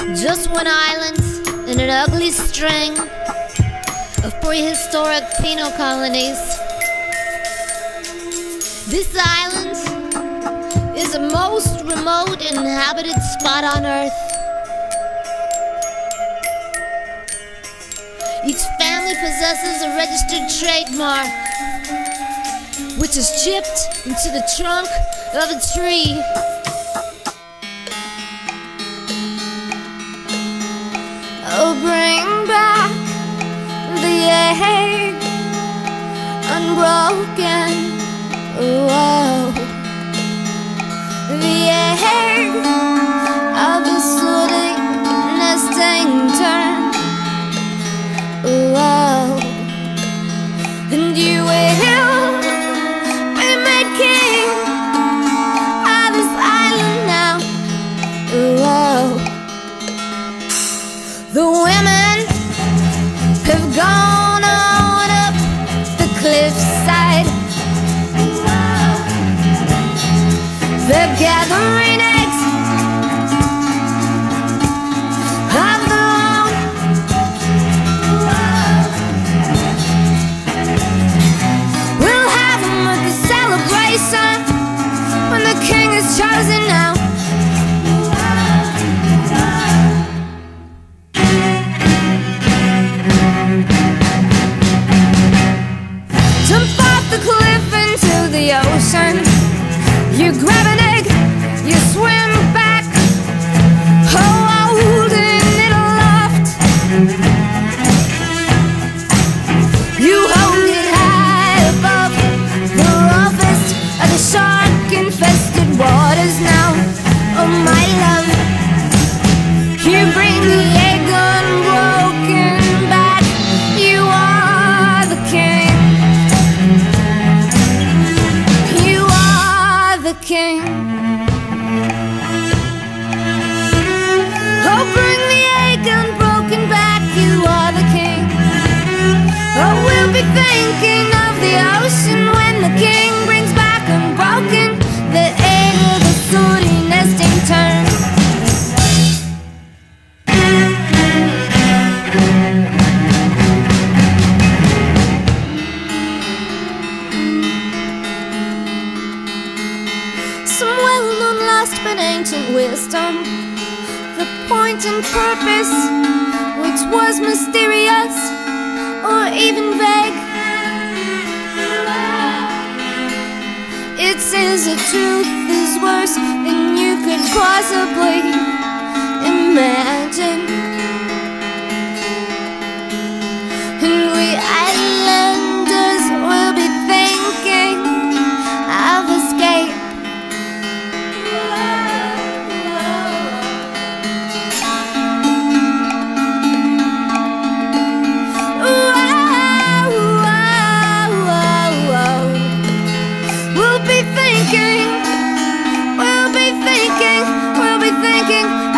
Just one island in an ugly string of prehistoric penal colonies. This island is the most remote inhabited spot on Earth. Each family possesses a registered trademark, which is chipped into the trunk of a tree. Oh, bring back the egg, unbroken. Whoa, the egg of the sooty nesting turn. Whoa, and you will be made king of this island now. Whoa, the women have gone on up the cliffside. They're gathering eggs of their own. We'll have them at the celebration when the king is chosen now. Jump off the cliff into the ocean. You grab an egg, you swim back, holding it aloft. You hold it high above the roughest of the shark-infested waters now. Oh my love, you bring the egg unbroken back. You are the king. You are the king. Oh, bring the egg unbroken back. You are the king. Oh, we'll be thinking of the ocean when the king brings back unbroken the egg of the sooty nesting turn. Some well-known lost but ancient wisdom, the point and purpose which was mysterious or even vague. It says the truth is worse than you could possibly imagine. And we islanders will be thinking of escape. We'll be thinking